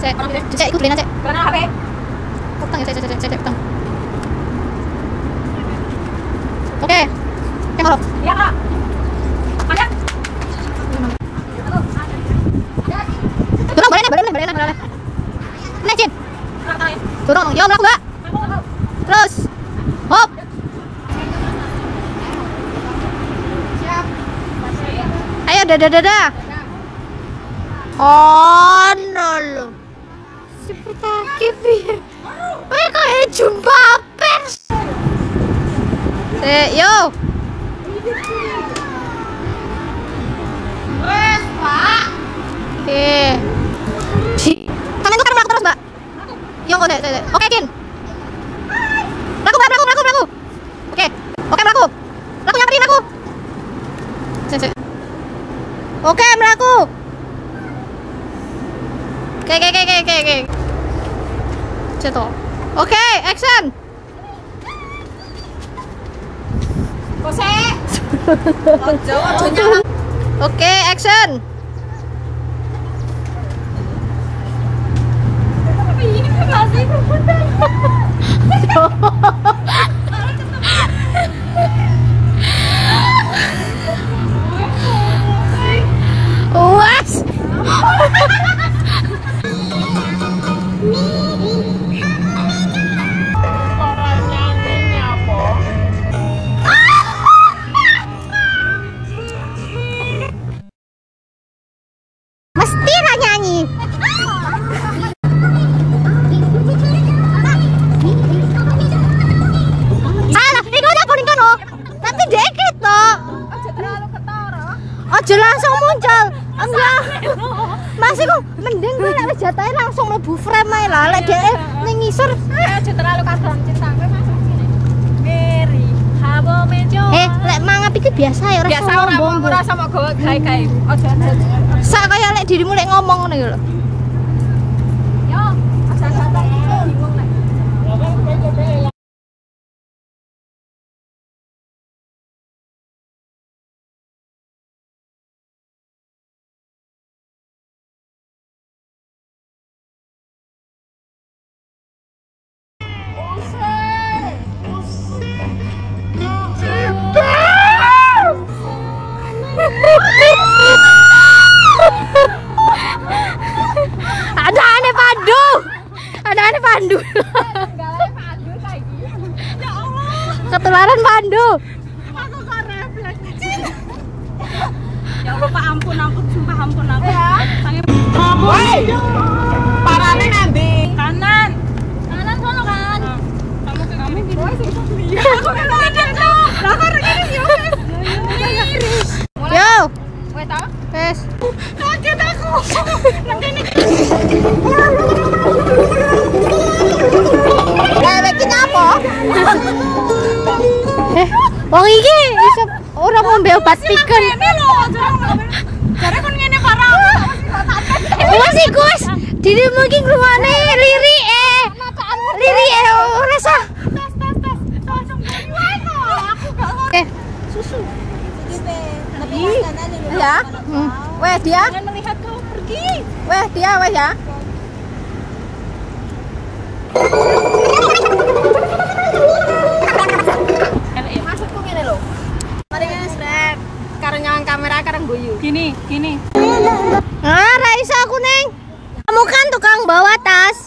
Cek, ikut beliin aja. Karena HP. Utang ya, cek, utang. Oke. Kalau. Iya, Kak. Ada. Turun, boleh. Nih, Cin. Turun, yo melaku, Mbak. Terus. Hop. Siap. Ayo, dadah. Oh, no. Seperti kipi. Kayak jumpa pers. Yo. Wes, Pak. Oke. Tangan gue kan melaku terus, Mbak. Yo, oke, Kin. Melaku. Oke, melaku. Melaku nyamperin aku. Oke, melaku. Oke. Ceto. Oke, action. Kose. Ojo nyala. Oke, action. Ini masih berputar. Was. Mesti lah nyanyi. Alah, ini udah kuning kan oh. Nanti dikit toh. Ojo terlalu ketara. Aja langsung muncul. Enggak. Masih kok mending gue lek jatahe langsung mlebu frame ae lah. Lek dhek ning ngisor. Ojo terlalu kadang cinta gue masuk sini. Meri, habo mejo. Lek mangap iki biasa ya ora Biasa ora sama gawe gawe. Ojo. Sak kaya lek dirimu lek ngomong ngono lho. Yo, asal-asal bingung nek. Ada aneh pandu. Galanya Pandu lagi. Ya Allah. Ketularan pandu. Aku kok refleks. Ya Allah, Pak, ampun, sumpah ampun aku. Ya. Woi. Parane nanti. Kanan sono kan. Kamu ke kami gitu. Aku kan ada. Lah kok ngene sih, wes. Yo. Wes ta? Wes. Kaget aku. Nang kene. Iki apa? Wong iki iso ora ngombe obat piken. Ini lho, jare kon ngene parah. Wes iku wis dirimu iki ngrungokne lirike. Ora sah. Tas. Langsung wae kok. Aku gak Susu. ya. Weh dia. Jangan melihat kau pergi. Weh dia weh ya. Maksudku ngene lho. Mari ngene srek. Karo nyawang kamera kareng guyu. Gini. Ah, ra iso aku, Neng. Kamu kan tukang bawa tas.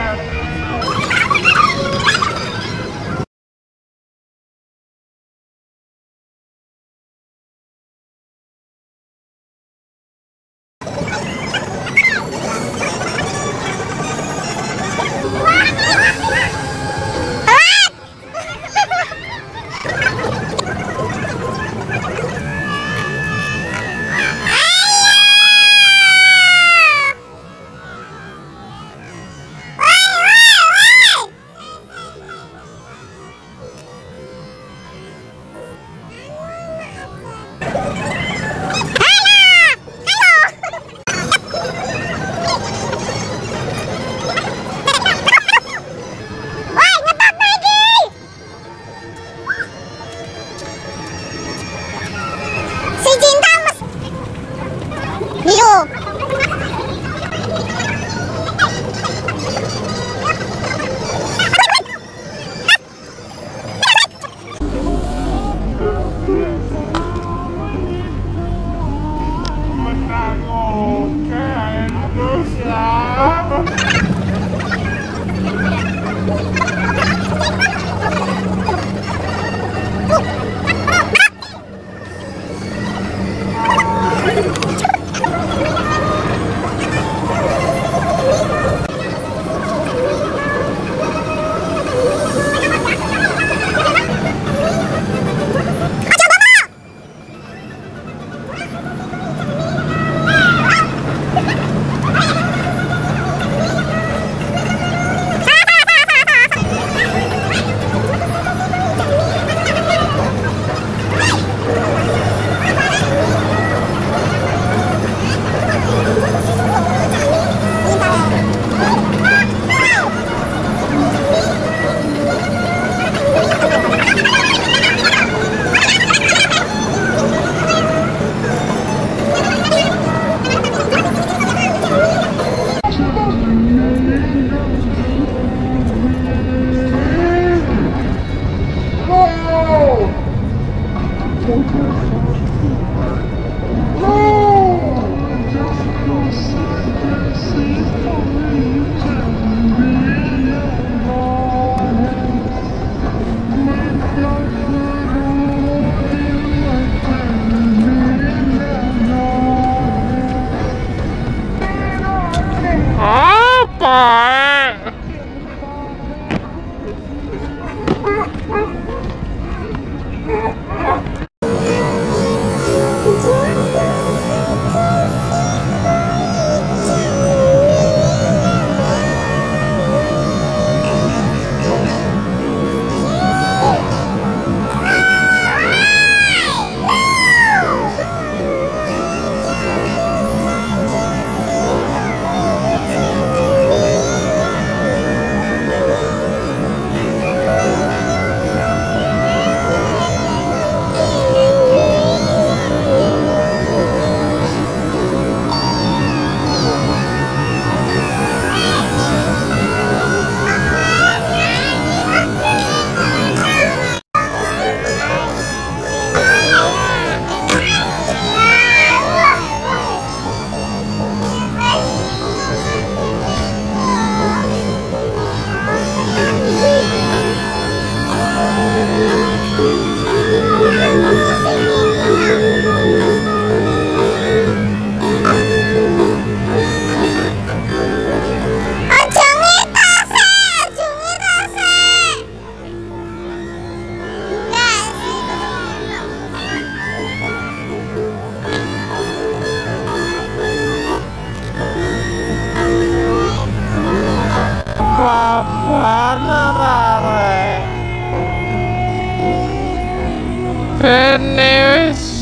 Finish.